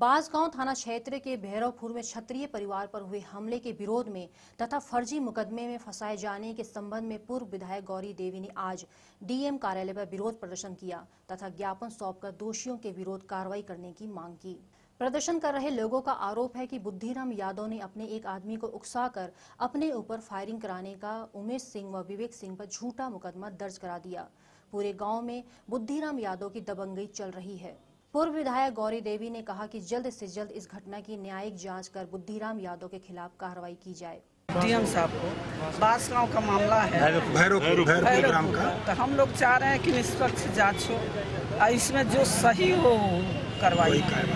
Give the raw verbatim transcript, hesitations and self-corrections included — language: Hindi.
बांसगांव थाना क्षेत्र के भैरवपुर में क्षत्रिय परिवार पर हुए हमले के विरोध में तथा फर्जी मुकदमे में फंसाए जाने के संबंध में पूर्व विधायक गौरी देवी ने आज डीएम कार्यालय पर विरोध प्रदर्शन किया तथा ज्ञापन सौंपकर दोषियों के विरोध कार्रवाई करने की मांग की। प्रदर्शन कर रहे लोगों का आरोप है कि बुद्धिराम यादव ने अपने एक आदमी को उकसाकर अपने ऊपर फायरिंग कराने का उमेश सिंह व विवेक सिंह पर झूठा मुकदमा दर्ज करा दिया। पूरे गांव में बुद्धिराम यादव की दबंगई चल रही है। पूर्व विधायक गौरी देवी ने कहा कि जल्द से जल्द इस घटना की न्यायिक जांच कर बुद्धिराम यादव के खिलाफ कार्रवाई की जाए। डीएम साहब को बांसगांव का मामला है, भैरवपुर ग्राम का, तो हम लोग चाह रहे हैं कि निष्पक्ष जांच हो, इसमें जो सही हो कार्रवाई।